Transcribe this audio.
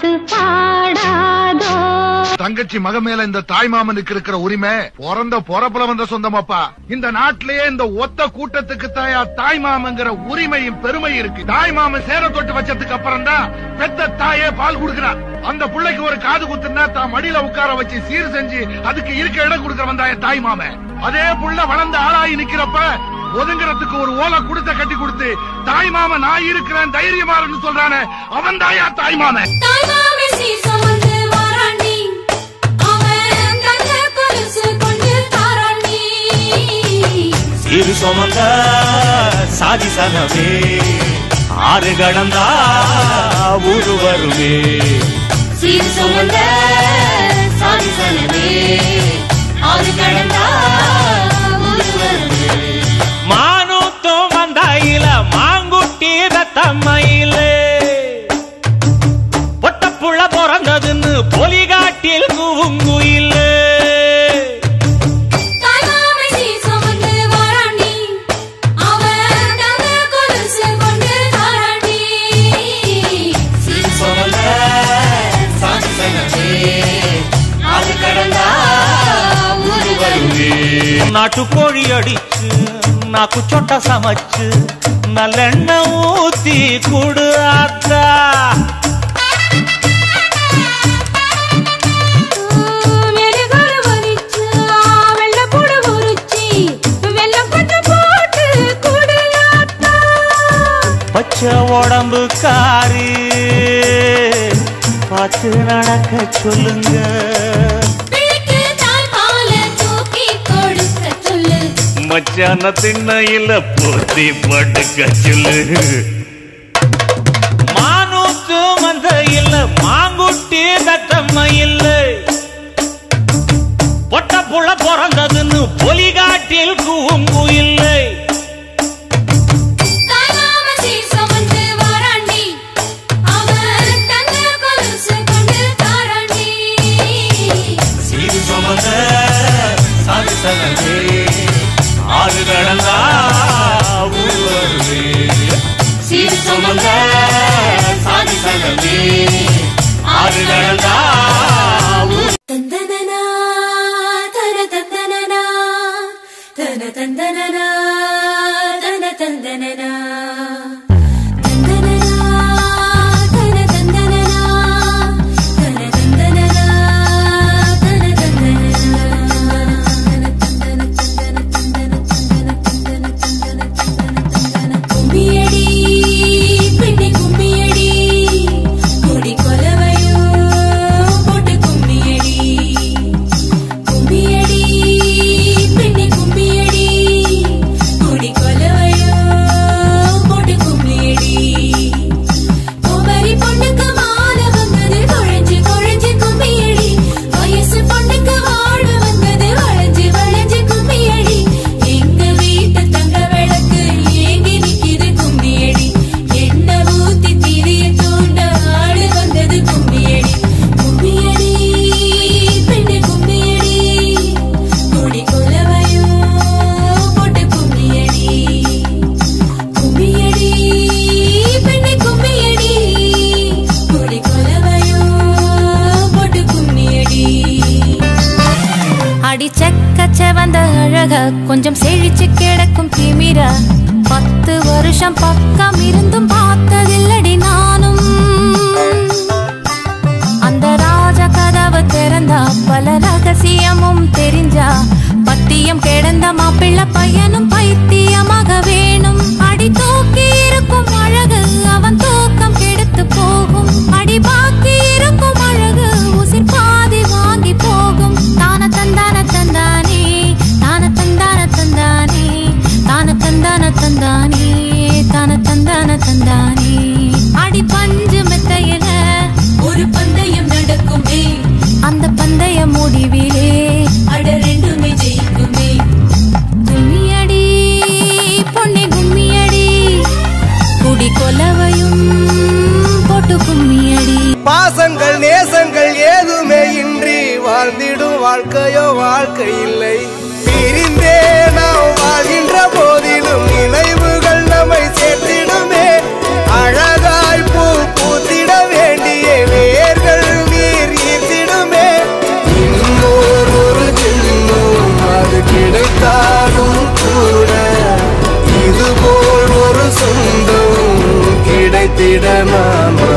மனசு பாடாதோ தங்கச்சி மக மேல இந்த தாய் மாமனுக்கு இருக்கிற உரிமை பிறந்த பொறப்புல வந்த சொந்தமாப்பா. இந்த நாட்டிலேயே இந்த ஒத்த கூட்டத்துக்கு தாய் மாமங்கிற உரிமையும் பெருமை இருக்கு. தாய் மாமன் சேர தொட்டு வச்சதுக்கு அப்புறம் தான் பெத்த தாயே பால் குடுக்கிறார். அந்த பிள்ளைக்கு ஒரு காது குத்துனா தான் மடியில உட்கார வச்சு சீர் செஞ்சு அதுக்கு இருக்க இடம் கொடுக்க வந்தாய தாய் மாமன். அதே புள்ள வளர்ந்து ஆளாகி நிக்கிறப்ப ஒதுங்கிறதுக்கு ஒரு ஓலை குடுத்த கட்டி கொடுத்து தாய் மாமன் நான் இருக்கிறேன் தைரியமாறன்னு சொல்றானே அவன் தாயா தாய் மாமன். சீரு சுமந்த சாதி சனவே ஆறு கடந்தா ஊரு வருவே. சீரு சுமந்த சாதி சனவே ஆறு கடந்தா ஊரு வருவே. மானூத்தம் வந்தாயில மாங்குட்டி ரத்தம்மையில பொட்டப்புள்ள பிறந்ததுன்னு பொலிகாட்டில் கூங்குயில. நாட்டு கோழி அடிச்சு நாக்கு சொட்ட சமைச்சு நல்லெண்ணெய் ஊத்தி கூடு ஆத்தா. பச்சை உடம்பு காரி பார்த்து நடக்க சொல்லுங்க. மச்சான திண்ணையில போத்தி படுக்க சொல்லு. மானூத்து மந்த இல்ல மாங்குட்டி தத்தம்ம இல்ல பொட்ட புள்ள பிறந்ததுன்னு பொலிகாட்டில் கூங்கு இல்லை. சீரு சுமந்த சாதி சனவே ஆறு கடந்தா ஊரு வருவே. சீரு சுமந்த சாதி சனவே ஆறு கடந்தா தந்தனனா தன தந்தனனா தன தந்தனனா தன தந்தனனா கொஞ்சம் செழிச்சு கிடக்கும் திமிரா 10 வருஷம் பக்கம் இருந்தும் பார்த்ததில்லடி நானும். அந்த ராஜ கதவு திறந்தா பல ரகசியமும் தெரிஞ்சா பத்தியம் கிடந்த மாப்பிள்ள பையனும் பைத்தியமாக வேணும். அடி தூக்கி இருக்கும் அழகு அவன் தூக்கம் கெடுத்து போகும். அடி பாக்கி இருக்கும் அழகு உசிர் பாதி வாங்கி போகும். தான தந்தான தந்தானே தான தந்தான தந்தானே தான தந்தான தந்தானே தான தந்தான தந்தானே. அடி பஞ்சு மெத்தையில ஒரு பந்தயம் நடக்குமே. அந்த பந்தய முடிவிலே அட ரெண்டுமே ஜெயிக்குமே. கும்மியடி பொன்னே கும்மியடி குடி கொலவையும் போட்டு கும்மியடி. பாசங்கள் நேசங்கள் ஏதுமே இன்றி வாழ்ந்திடும் வாழ்க்கையோ வாழ்க்கை இல்லை. பிரிந்தே நாம் வாழ்கின்ற போதிலும் நினைவுகள் நம்மை சேர்த்திடுமே. அழகாய் பூ பூத்திட வேண்டிய வேறு நினைத்திட நான்